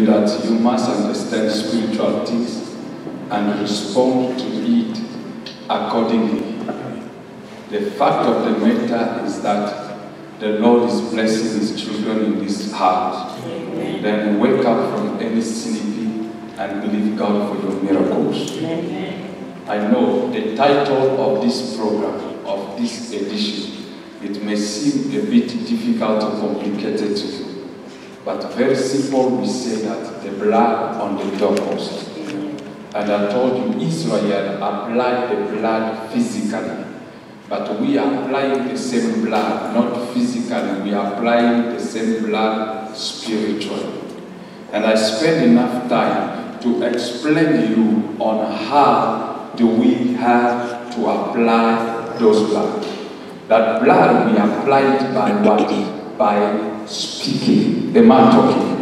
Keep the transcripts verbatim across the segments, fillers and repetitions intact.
That you must understand spiritual things and respond to it accordingly. The fact of the matter is that the Lord is blessing His children in this house. Amen. Then wake up from any sleeping and believe God for your miracles. Amen. I know the title of this program, of this edition, it may seem a bit difficult or complicated to you. But very simple, we say that the blood on the doorpost. And I told you, Israel applied the blood physically. But we are applying the same blood, not physically, we are applying the same blood spiritually. And I spend enough time to explain to you on how do we have to apply those blood. That blood we apply it by what? By speaking. The man talking.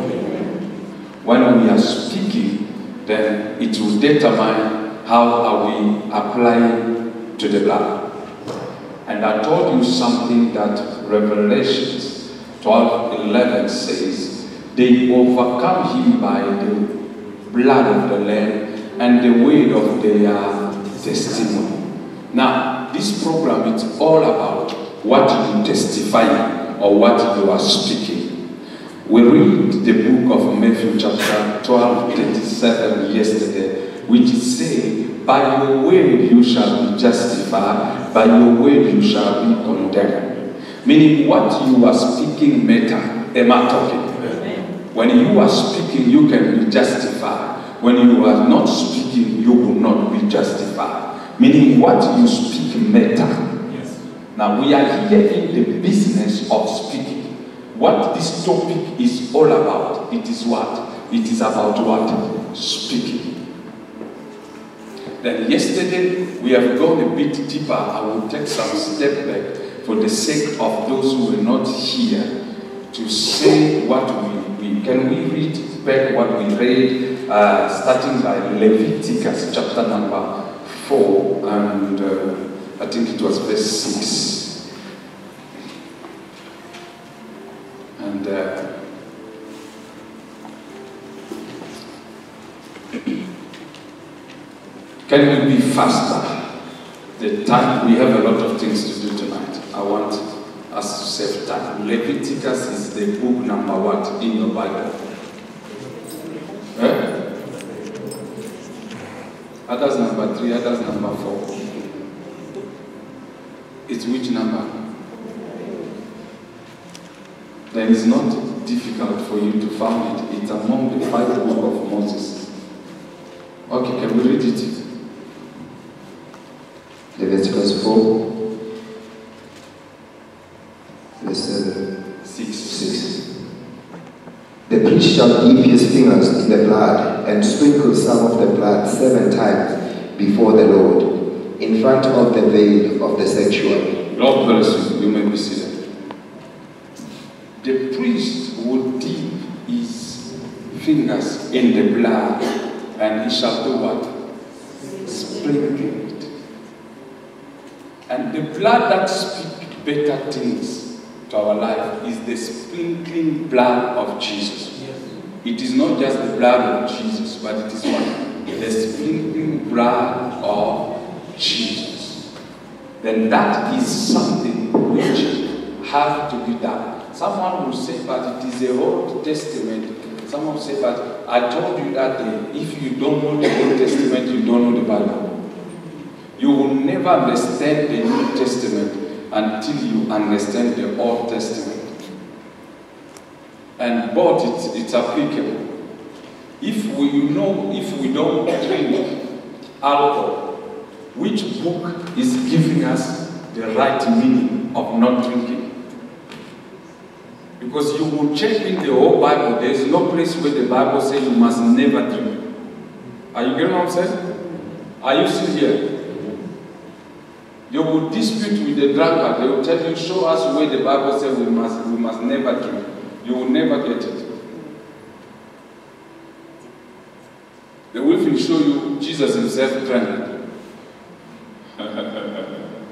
When we are speaking, then it will determine how are we applying to the blood. And I told you something that Revelations twelve eleven says, they overcome him by the blood of the Lamb and the word of their testimony. Now, this program is all about what you testify or what you are speaking. We read the book of Matthew chapter twelve thirty-seven yesterday, which says, by your word you shall be justified, by your word you shall be condemned. Meaning what you are speaking matter. Am I talking? When you are speaking, you can be justified. When you are not speaking, you will not be justified. Meaning what you speak matter. Yes. Now we are here in the business of speaking. What this topic is all about, it is what? It is about what? Speaking. Then yesterday, we have gone a bit deeper. I will take some step back for the sake of those who were not here to say what we, we can we read back what we read, uh, starting by Leviticus chapter number four, and uh, I think it was verse six. And uh, can we be faster? The time, we have a lot of things to do tonight. I want us to save time. Leviticus is the book number what in your Bible? Eh? Others number three, others number four. It's which number? Then it's not difficult for you to find it. It's among the five books of Moses. Okay, can we read it? Leviticus four, verse seven. Six. Six. The priest shall dip his fingers in the blood and sprinkle some of the blood seven times before the Lord, in front of the veil of the sanctuary. Lord bless you. You may be seated. The priest will dip his fingers in the blood, and he shall do what? Sprinkle it. And the blood that speaks better things to our life is the sprinkling blood of Jesus. Yes. It is not just the blood of Jesus, but it is what? The sprinkling blood of Jesus. Then that is something which has to be done. Someone will say, but it is the Old Testament. Someone will say, but I told you that day, if you don't know the Old Testament, you don't know the Bible. You will never understand the New Testament until you understand the Old Testament. And but it's, it's applicable. If we you know, if we don't drink alcohol, which book is giving us the right meaning of not drinking? Because you will check in the whole Bible, there is no place where the Bible says you must never drink. Are you getting what I'm saying? Are you still here? You will dispute with the drunkard. They will tell you, show us where the Bible says we must, we must never drink. You will never get it. They will even show you Jesus himself drank.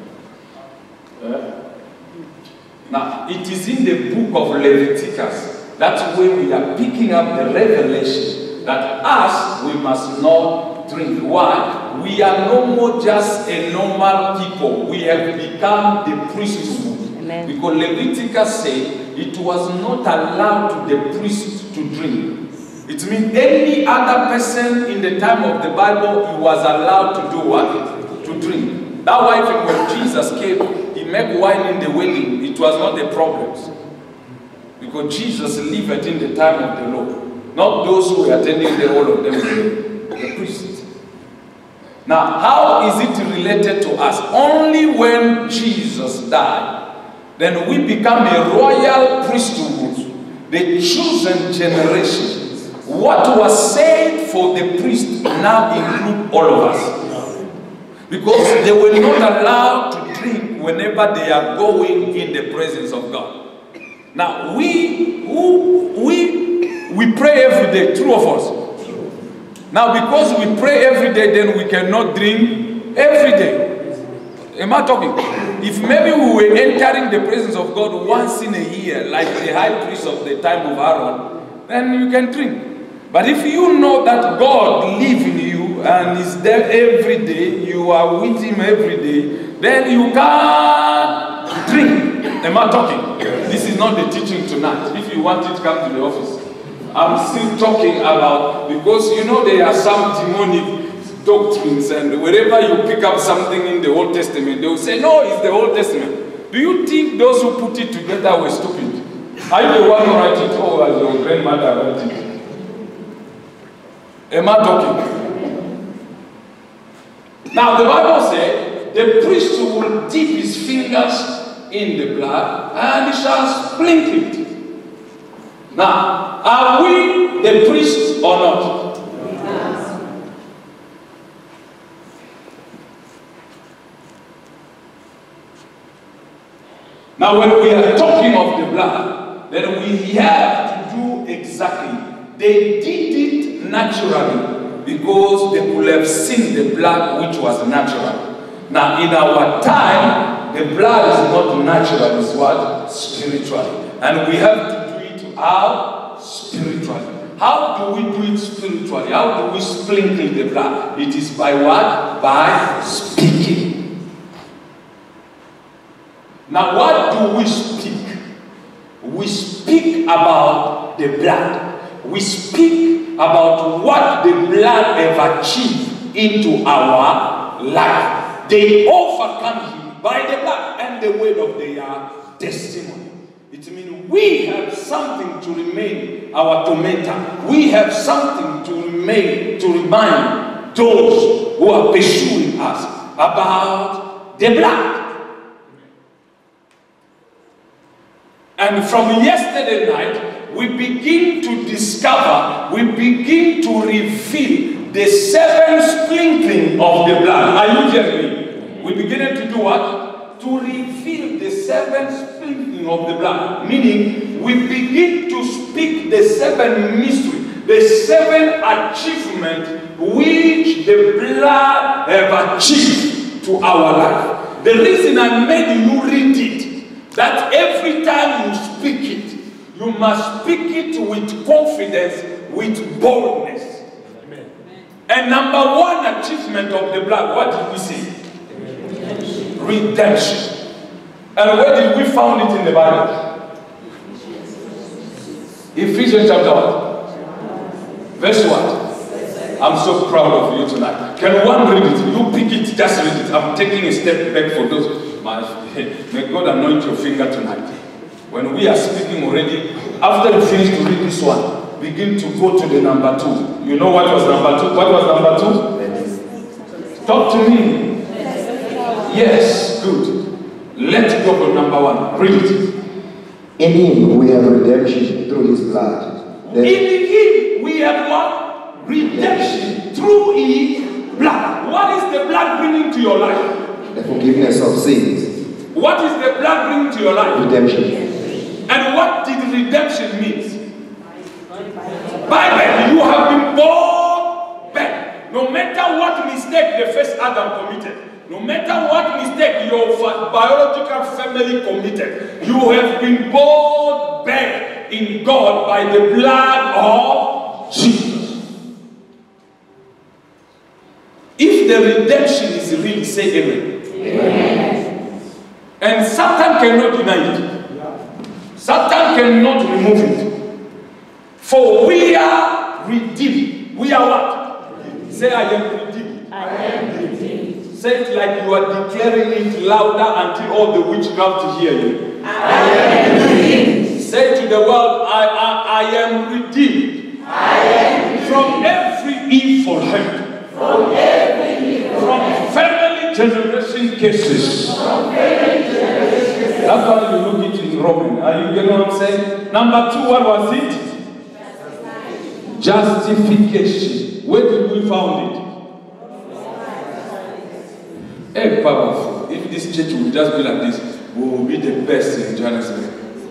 Now, it is in the book of Leviticus That's where we are picking up the revelation that us, we must not drink. Why? We are no more just a normal people. We have become the priesthood. Amen. Because Leviticus said it was not allowed to the priest to drink. It means any other person in the time of the Bible, he was allowed to do what? To drink. That's why even when Jesus came, he made wine in the wedding. It was not a problem. Because Jesus lived in the time of the Lord. Not those who were attending the hall of them, the, the priests. Now, how is it related to us? Only when Jesus died, then we become a royal priesthood, the chosen generation. What was said for the priest now include all of us. Because they were not allowed to drink whenever they are going in the presence of God. Now, we, who, we, we pray every day, two of us. Now, because we pray every day, then we cannot drink every day. Am I talking? If maybe we were entering the presence of God once in a year, like the high priest of the time of Aaron, then you can drink. But if you know that God lives in you and is there every day, you are with him every day, then you can't drink. Am I talking? This is not the teaching tonight. If you want it, come to the office. I'm still talking about, because you know there are some demonic doctrines, and wherever you pick up something in the Old Testament, they will say, no, it's the Old Testament. Do you think those who put it together were stupid? Are you the one who wrote it, or was your grandmother wrote it? Am I talking? Now the Bible says the priest will dip his fingers in the blood and he shall sprinkle it. Now, are we the priests or not? Yes. Now, when we are talking of the blood, then we have to do exactly. They did it naturally because they could have seen the blood which was natural. Now, in our time, the blood is not natural, it's what? Spiritual. And we have to do it how? Spiritually. How do we do it spiritually? How do we sprinkle the blood? It is by what? By speaking. Now, what do we speak? We speak about the blood. We speak about what the blood have achieved into our life. They overcome him by the blood and the word of their testimony. It means we have something to remain our tormentor. We have something to remain, to remind those who are pursuing us about the blood. And from yesterday night, we begin to discover, we begin to reveal the seven sprinkling of the blood. Are you hearing me? We begin to do what? To reveal the seven sprinkling of the blood. Meaning, we begin to speak the seven mysteries, the seven achievements which the blood have achieved to our life. The reason I made you read it, that every time you speak it, you must speak it with confidence, with boldness. Amen. And number one achievement of the blood, what did we say? Redemption. Redemption. And where did we find it in the Bible? Ephesians chapter what? Verse what? I'm so proud of you tonight. Can one read it? You pick it, just read it. I'm taking a step back for those. May God anoint your finger tonight. When we are speaking already, after you finish to read this one, begin to go to the number two. You know what was number two? What was number two? Talk to me. Yes, good. Let's go for number one. Read it. In him we have redemption through his blood. Then in him we have what? Redemption through his blood. What is the blood bringing to your life? The forgiveness of sins. What is the blood bringing to your life? Redemption. And what did redemption mean? Bible, you have been born back. No matter what mistake the first Adam committed, no matter what mistake your biological family committed, you have been born back in God by the blood of Jesus. If the redemption is real, say amen. Amen. And Satan cannot deny it. Satan cannot remove it. For we are redeemed. We are what? Say, I am redeemed. I am redeemed. Say it like you are declaring it louder until all the witchcraft hear you. I am redeemed. Say to the world, I, I, I am redeemed. I am redeemed. From every evil hand. From every evil From hand. family generation cases. From family generation cases. That's why you look it in Roman. Are you getting what I'm saying? Number two, what was it? Justification. Where did we found it? Hey, powerful. If this church would just be like this, we will be the best in Johannesburg.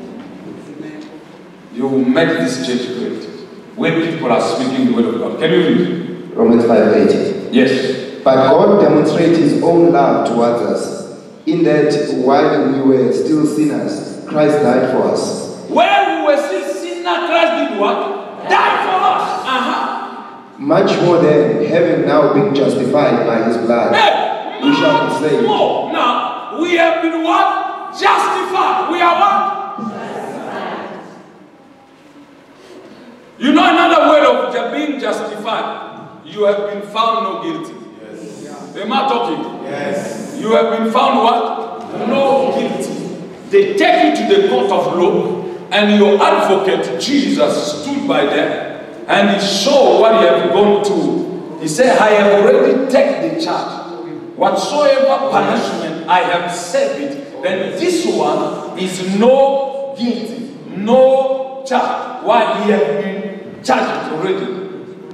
You will make this church great. Where people are speaking the word of God. Can you read? Romans five eight. Yes. But God demonstrates his own love towards us, in that while we were still sinners, Christ died for us. When we were still sinners, Christ did what? Died for us. Uh-huh. Much more than, having now been justified by his blood, Hey, we shall be saved. more. Now, we have been what? Justified. We are what? Justified. You know another word of ju- being justified? You have been found no guilty. Yes. Am I talking? Yes. You have been found what? No guilty. They take you to the court of law, and your advocate, Jesus, stood by them, and he showed what he had gone to. He said, I have already taken the charge. Whatsoever punishment I have served it, then this one is no guilty, no charge. Why he has been charged already.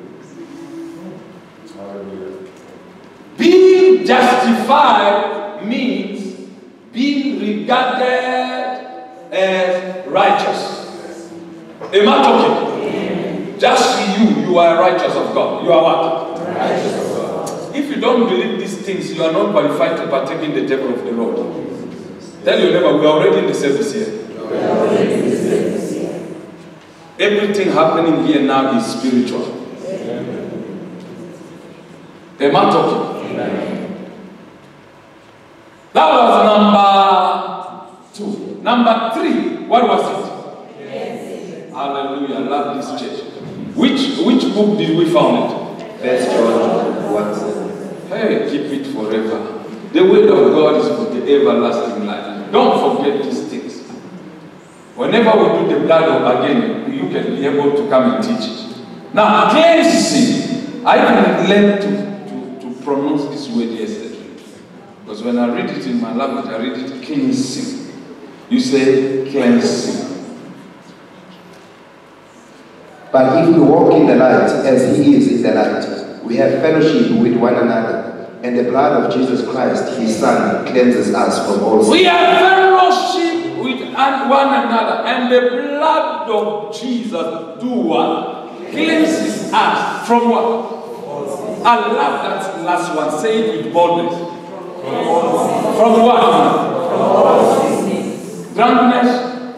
Being justified means being regarded as righteous. Am I talking? Amen. Just you, you are righteous of God. You are what? Righteous of God. If you don't believe these things, you are not qualified to partake in the table of the Lord. Tell your neighbor, we are already in the service here. We are already in the service here. Everything happening here now is spiritual. Am I talking? Amen. That was number two. Number three, what was it? Yes. Hallelujah, I love this church. Which which book did we found it? First John one. Hey, keep it forever. The word of God is for the everlasting life. Don't forget these things. Whenever we do the blood of again, you can be able to come and teach it. Now, cleansing. I even learned to pronounce this word yesterday. Because when I read it in my language, I read it cleansing. You say cleansing. But if we walk in the light as he is in the light, we have fellowship with one another, and the blood of Jesus Christ, his Son, cleanses us from all sin. We have fellowship with one another, and the blood of Jesus do what? Cleanses us from what? I love that last one. Say it with boldness. From what? Drunkenness,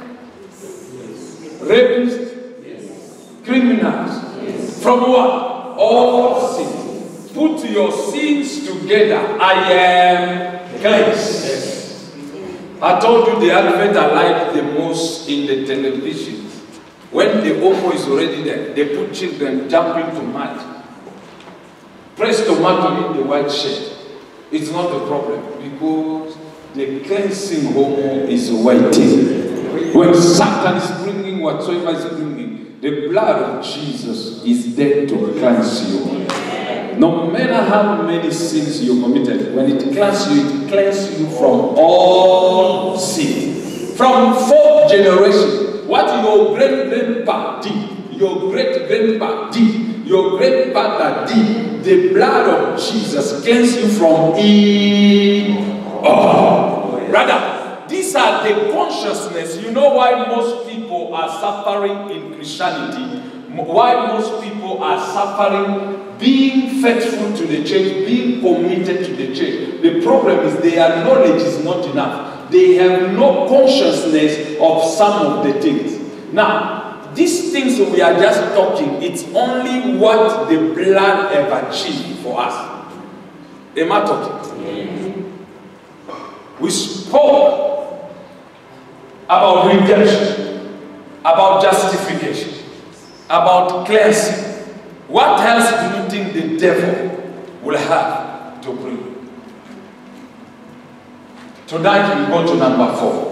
rapists, criminals. From what? All sin. Put your sins together. I am cleansed. I told you the advert I like the most in the television. When the homo is already there, they put children jumping to mud. Press tomato in the white shirt. It's not a problem because the cleansing homo is waiting. When Satan is bringing whatsoever is bringing, the blood of Jesus is there to cleanse you. No matter how many sins you committed, when it cleanses you, it cleanses you from all sin. From fourth generation, what your great-grandpa did, your great-grandpa did, your grandfather did, the blood of Jesus cleanses you from it all. Brother, these are the consciousness. You know why most people are suffering in Christianity? Why most people are suffering being faithful to the church, being committed to the church. The problem is their knowledge is not enough. They have no consciousness of some of the things. Now, these things we are just talking, it's only what the blood have achieved for us. Am I talking? Yeah. We spoke about redemption, about justification, about cleansing. What else do you think the devil will have to bring? Tonight we go to number four.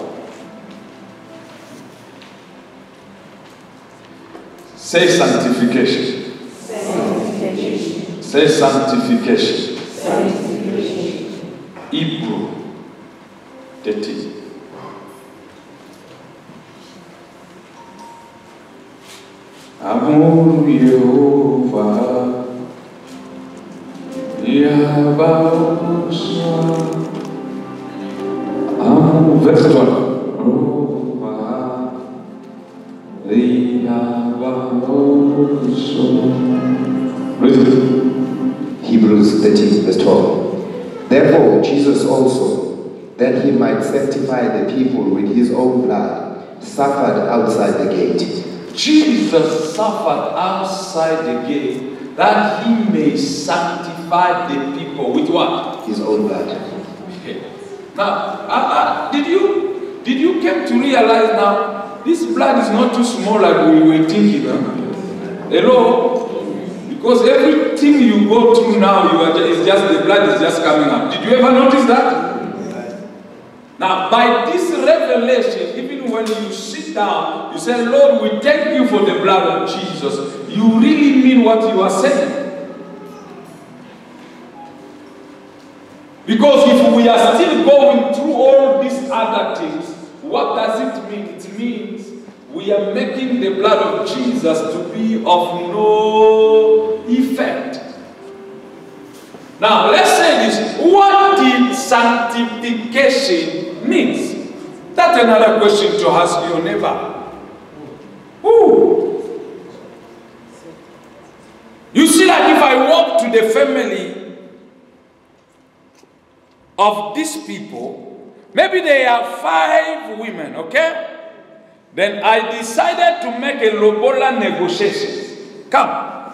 Say sanctification. Sanctification. Say sanctification. Sanctification. Hebrew thirteen. Amor Jehovah, Yabaosa, Amor Vector. Hebrews thirteen, verse twelve. Therefore, Jesus also, that he might sanctify the people with his own blood, suffered outside the gate. Jesus suffered outside the gate that he may sanctify the people with what? His own blood. Okay. Now, uh, uh, did you did you come to realize now this blood is not too small like we were thinking? Huh? Hello? Because everything you go through now, you are just, it's just the blood is just coming up. Did you ever notice that? Now, by this revelation, even when you sit down, you say, Lord, we thank you for the blood of Jesus. You really mean what you are saying. Because if we are still going through all these other things, what does it mean? It means we are making the blood of Jesus to be of no effect. Now, let's say this. What did sanctification mean? That's another question to ask your neighbor. Ooh. You see, like if I walk to the family of these people, maybe they are five women, okay? Then I decided to make a lobola negotiation. Come,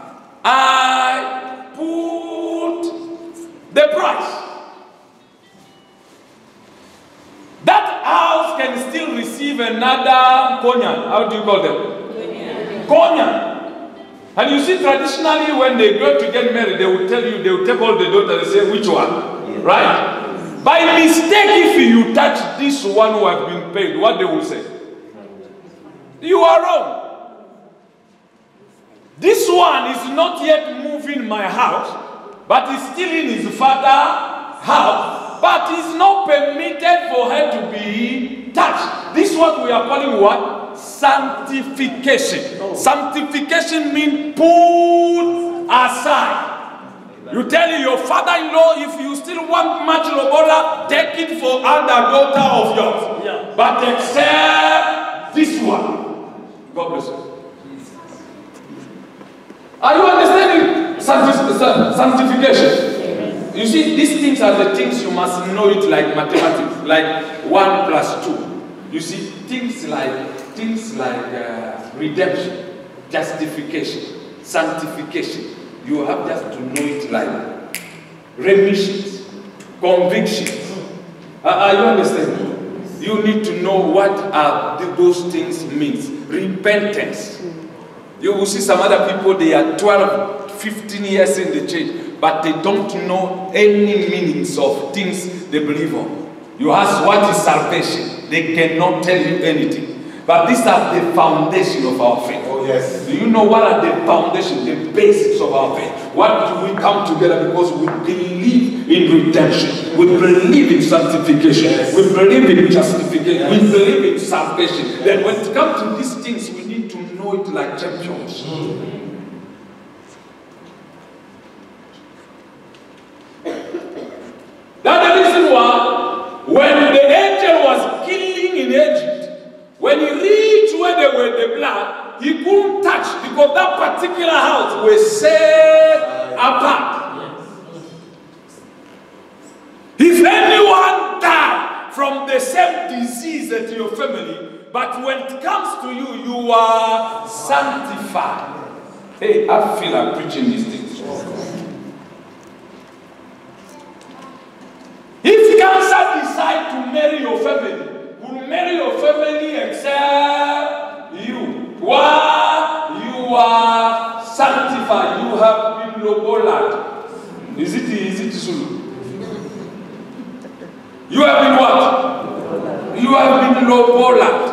I put the price. That house can still receive another konyan. How do you call them? Konyan. Konyan. And you see, traditionally, when they go to get married, they will tell you, they will take all the daughters and say, which one? Yeah. Right? By mistake, if you touch this one who has been paid, what they will say? You are wrong. This one is not yet moving my house, but is still in his father's house, but is not permitted for her to be touched. This is what we are calling what? Sanctification. Oh. Sanctification means put aside. You tell your father-in-law, if you still want much lobola, take it for other daughter of yours. Yeah. But except this one. God bless you. Are you understanding sanctification? You see, these things are the things you must know it like mathematics, like one plus two. You see, things like things like uh, redemption, justification, sanctification. You have just to know it like remissions, convictions. Uh, are you understanding? You need to know what are the, those things means. Repentance. You will see some other people, they are twelve, fifteen years in the church, but they don't know any meanings of things they believe on. You ask what is salvation, they cannot tell you anything. But these are the foundation of our faith. Oh yes. Do you know what are the foundation, the basics of our faith? Why do we come together? Because we believe in redemption. We believe in sanctification. Yes. We believe in justification. Yes. We believe in salvation. Then when it comes to these things, we need to know it like champions. Mm. That's the reason why when the angel was killing in Egypt, when he reached where they were the blood, he couldn't touch because that particular house was set apart. If anyone died from the same disease at your family, But when it comes to you, you are sanctified. Hey, I feel like preaching these things. If cancer decide to marry your family, will marry your family except you. Why? You are sanctified. You have been lobolad. Is it is it Zulu? You have been what? You have been lobolad.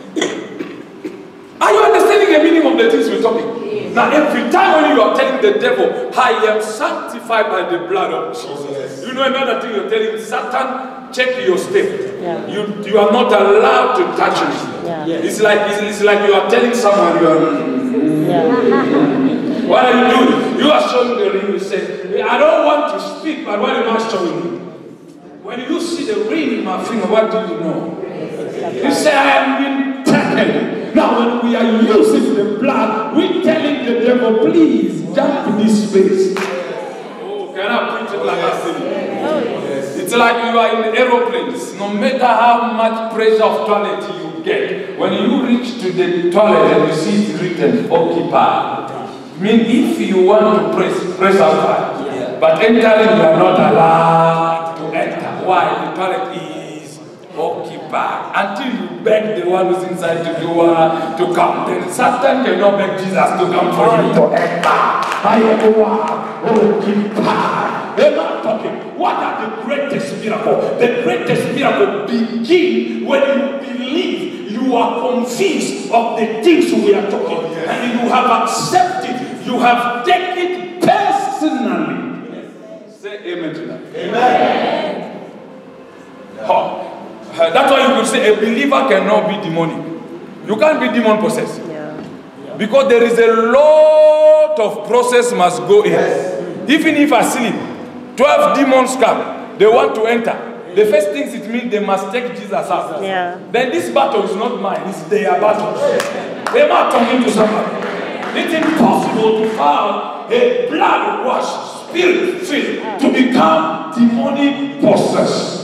Are you understanding the meaning of the things we're talking? Yes. Now, every time when you are telling the devil, I am sanctified by the blood of Jesus. Yes. You know another thing you're telling Satan, check your step. Yeah. You you are not allowed to touch me. Yeah. Yes. It's like it's, it's like you are telling someone you are. Yeah. What are you doing? You are showing the ring. You say, I don't want to speak, but what am I showing you? When you see the ring in my finger, what do you know? You say, I am being taken. Now, when we are using the blood, we're telling the devil, please jump in this space. Oh, can I preach it like I said? Yes. It's like you are in aeroplanes. No matter how much pressure of toilet you get, when you reach to the toilet and you see it written, occupied. I mean, if you want to press, press outside. Yeah. But entering, you are not allowed to enter. Why? The toilet is occupied. Until you beg the one who's inside to do uh, to come. Then Satan cannot beg Jesus to come for you to enter. I am occupied. They're not talking. What are the greatest miracles? The greatest miracle begin when you believe you are convinced of the things we are talking. Oh, yes. And you have accepted, you have taken it personally. Yes. Say amen to that. Amen. Oh. Uh, that's why you could say a believer cannot be demonic. You can't be demon possessed. Yeah. Yeah. Because there is a lot of process must go in. Yes. Even if I sleep, twelve demons come, they want to enter. The first things it means they must take Jesus out. Yeah. Then this battle is not mine, it's their battle. They're not talking to somebody. It's impossible to find a blood washed, spirit filled to become demonic possessed.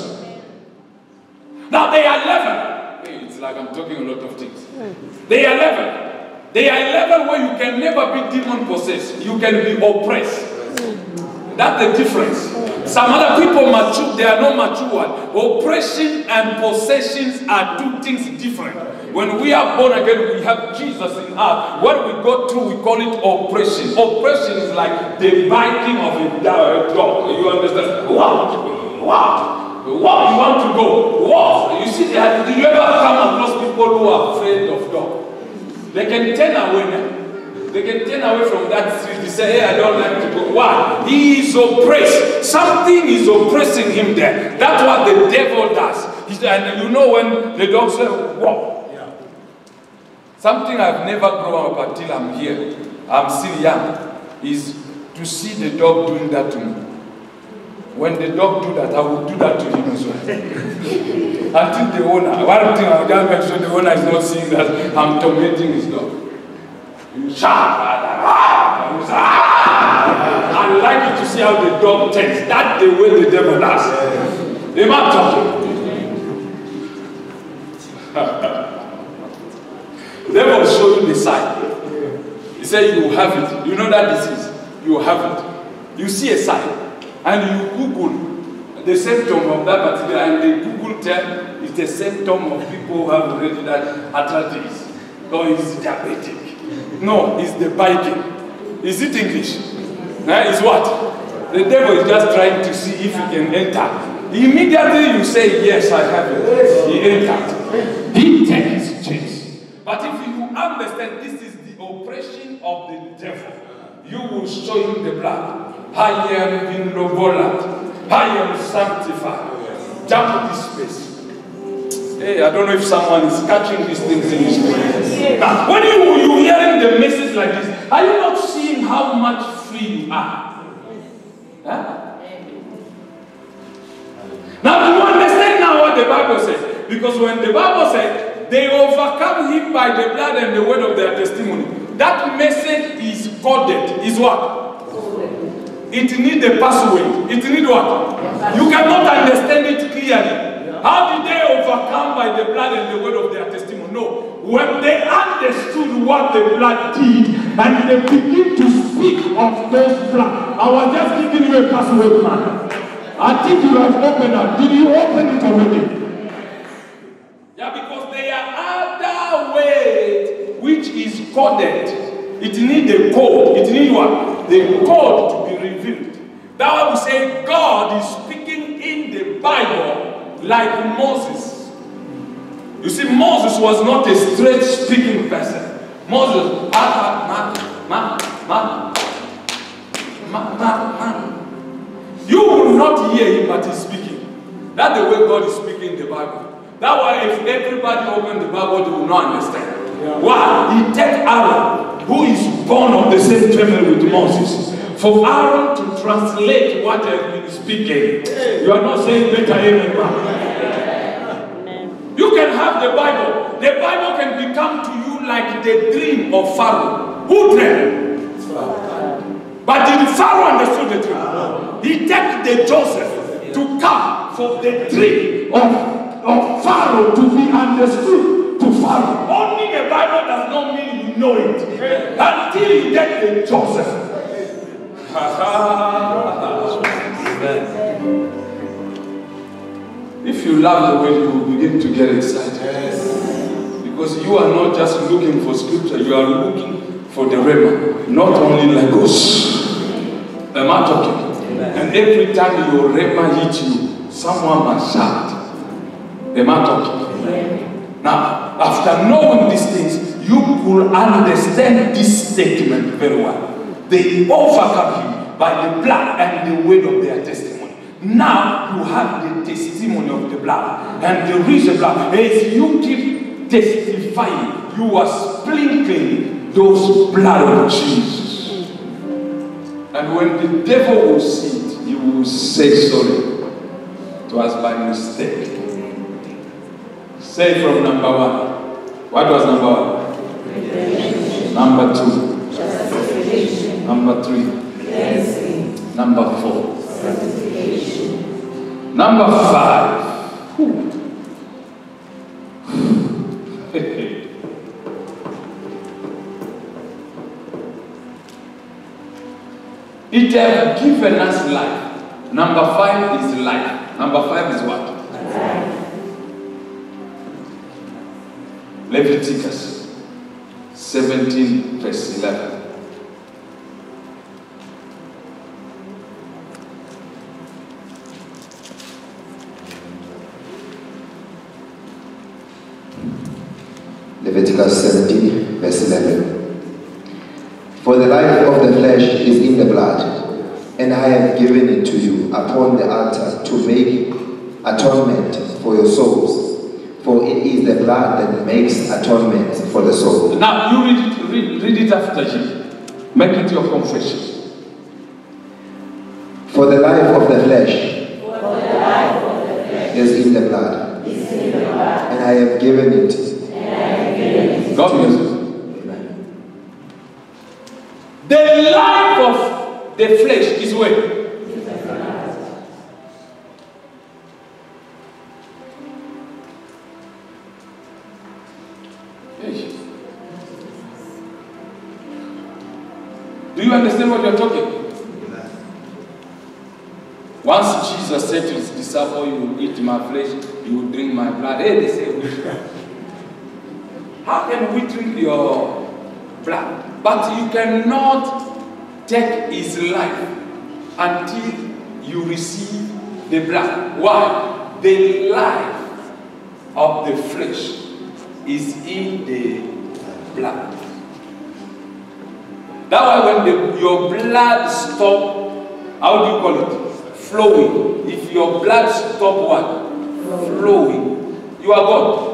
Now they are level. Hey, it's like I'm talking a lot of things. They are level. They are level where you can never be demon possessed. You can be oppressed. That's the difference. Some other people mature, they are not mature. Oppression and possessions are two things different. When we are born again, we have Jesus in us. What we go through, we call it oppression. Oppression is like the biting of a dog. You understand? Wow, wow. What you want to go? What? You see, do you ever come across people who are afraid of dog? They can turn away now. They can turn away from that street. They say, hey, I don't like to go. Why? He is oppressed. Something is oppressing him there. That's what the devil does. He's, and you know when the dog says, wow. Yeah. Something I've never grown up until I'm here. I'm still young. Is to see the dog doing that to me. When the dog do that, I will do that to him as well. Until the owner, one thing I gotta make sure the owner is not seeing that I'm tormenting his dog. I like you to see how the dog takes. That's the way the devil does. They're not talking. The devil will show you the sign. He said you have it. You know that disease. You have it. You see a sign. And you Google the symptom of that particular, and the Google tell it's a symptom of people who have already that arthritis, or is diabetic. No, it's the biting. Is it English? Eh? It's what? The devil is just trying to see if he can enter. Immediately you say, yes, I have it. He entered. He takes chance. But if you understand this is the oppression of the devil, you will show him the blood. I am in Lobola. I am sanctified. Jump this space. Hey, I don't know if someone is catching these things in his brain. Now, when you you hearing the message like this, are you not seeing how much free you are? Huh? Now, do you understand now what the Bible says? Because when the Bible said they overcome him by the blood and the word of their testimony, that message is coded. Is what? It needs a password. It needs what? You cannot understand it clearly. How did they overcome by the blood and the word of their testimony? know. When they understood what the blood did, and they begin to speak of those blood. I was just giving you a password, man. I think you have opened up. Did you open it already? Yeah, because there are other ways which is coded. It needs a code. It needs what? The code to be revealed. That's why we say God is speaking in the Bible like Moses. You see, Moses was not a straight speaking person. Moses, man, man, man, man, man, man, man. You will not hear him, but he's speaking. That's the way God is speaking in the Bible. That's why if everybody opened the Bible, they will not understand. Yeah. Why? He take Aaron, who is born of the same family with Moses, for Aaron to translate what has been speaking. You are not saying better amen, man. You can have the Bible. The Bible can become to you like the dream of Pharaoh. Who dreamed? But did Pharaoh understood the dream? He took the Joseph to come for the dream of, of Pharaoh to be understood to Pharaoh. Only the Bible does not mean you know it until you get the Joseph. If you love the way, you will begin to get excited. Yes. Because you are not just looking for scripture, you are looking for the rhema, not only Lagos. Am I talking? Amen. And every time your rhema hits you, someone must shout. Am I talking? Amen. Now, after knowing these things, you will understand this statement very well. They overcome him by the blood and the word of their testimony. Now you have the testimony of the blood, and the reason blood. As you keep testifying, you are sprinkling those blood of Jesus. And when the devil will see it, he will say sorry. It was by mistake. Say from number one. What was number one? Number two. Number three. Number four. Number five. It has given us life. Number five is life. Number five is what? Leviticus seventeen verse eleven. Leviticus seventeen, verse eleven. For the life of the flesh is in the blood, and I have given it to you upon the altar to make atonement for your souls. For it is the blood that makes atonement for the soul. Now you read it, read, read it after him. Make it your confession. For the life of the flesh, For the life of the flesh is in the blood, is in the blood, and I have given it. God bless you. The life of the flesh is where? Do you understand what you're talking? Once Jesus said to his disciples, you will eat my flesh, you will drink my blood. Hey, they say, how can we drink your blood? But you cannot take his life until you receive the blood. Why? The life of the flesh is in the blood. That's why when the, your blood stop, how do you call it? Flowing. If your blood stop what? Flowing. You are gone.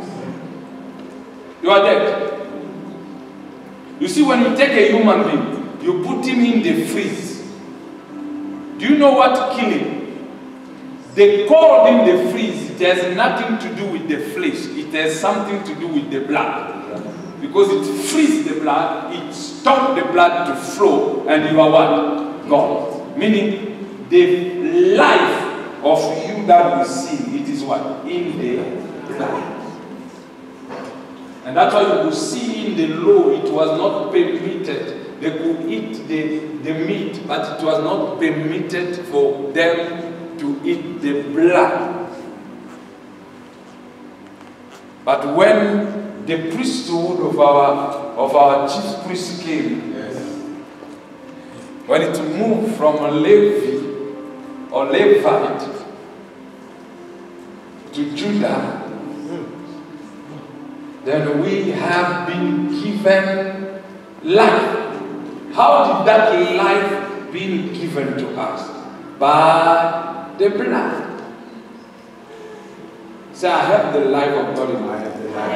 You are dead. You see, when you take a human being, you put him in the freeze. Do you know what kill him? The cold in the freeze, it has nothing to do with the flesh. It has something to do with the blood. Because it frees the blood, it stops the blood to flow, and you are what? God. Meaning, the life of you that we see, it is what? In the blood. And that's why you could see in the law it was not permitted. They could eat the, the meat, but it was not permitted for them to eat the blood. But when the priesthood of our of our chief priest came, yes. when it moved from a Levi or Levite to Judah, then we have been given life. How did that life be given to us? By the blood. Say, I have the life of God in my head.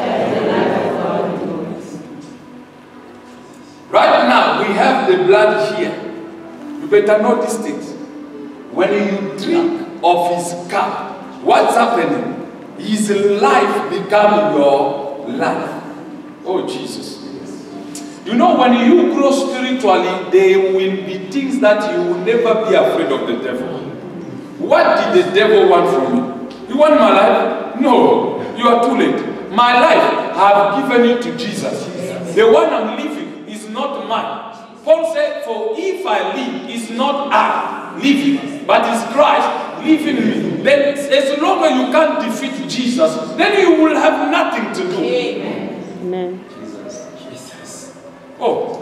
Right now, we have the blood here. You better know these things. When you drink of his cup, what's happening? His life becomes your life. Oh, Jesus. You know, when you grow spiritually, there will be things that you will never be afraid of the devil. What did the devil want from me? You want my life? No, you are too late. My life, I have given it to Jesus. The one I'm living is not mine. Paul said, for if I live, it's not I living, but it's Christ living in me. Then as long as you can't defeat Jesus, then you will have nothing to do. Amen. Amen. Jesus. Oh.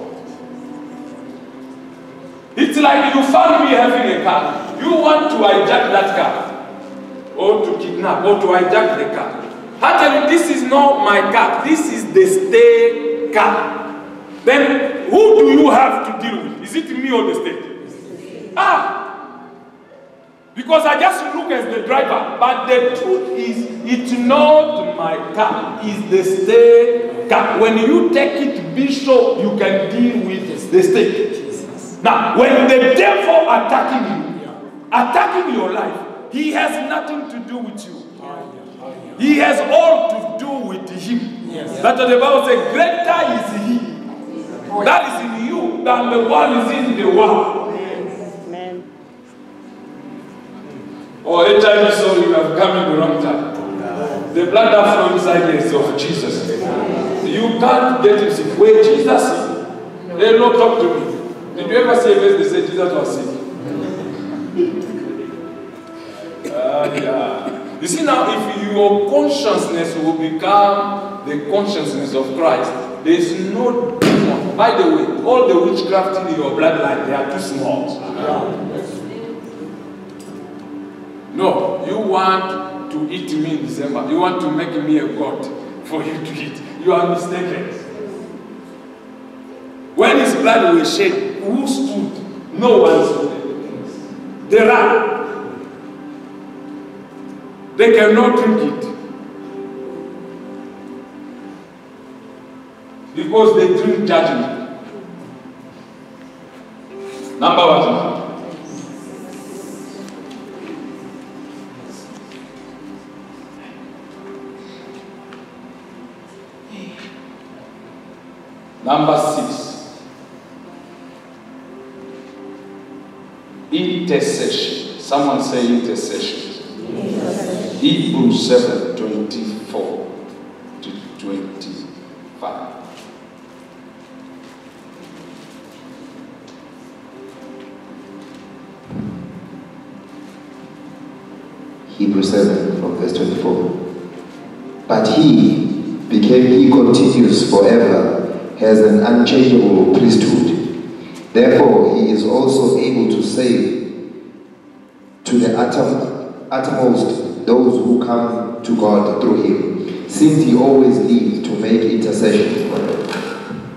It's like you found me having a car. You want to hijack that car, or to kidnap, or to hijack the car. I tell you, this is not my car. This is the state car. Then who do you have to deal with? Is it me or the state? Ah! Because I just look as the driver. But the truth is, it's not my car. It's the state car. When you take it, be sure you can deal with the state. Now, when the devil attacking you, attacking your life, he has nothing to do with you. He has all to do with him. Yes. That's what the Bible says, greater is he that is in you than the one is in the world. Amen. Or oh, H I V, so you have come in the wrong time. The blood that flows inside is of Jesus. You can't get him sick. Where Jesus is, they don't talk to me. Did you ever see a verse they say Jesus was sick? uh, yeah. You see now, if your consciousness will become the consciousness of Christ, there is no demon. By the way, all the witchcraft in your bloodline, they are too small. No, you want to eat me in December. You want to make me a god for you to eat. You are mistaken. When his blood was shed, who stood? No one stood. They ran. They cannot drink it. Because they drink judgment. Number one. Number six. Intercession. Someone say intercession. Hebrews seven, twenty-four to twenty-five. Hebrews seven from verse twenty-four. But he became, he continues forever, has an unchangeable priesthood. Therefore he is also able to save to the utter, uttermost those who come to God through him, since he always lives to make intercession for them.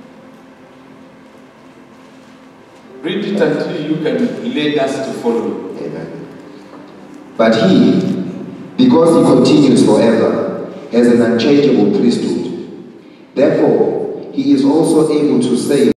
Read it until you can lead us to follow. Amen. But he, because he continues forever, has an unchangeable priesthood. Therefore, he is also able to save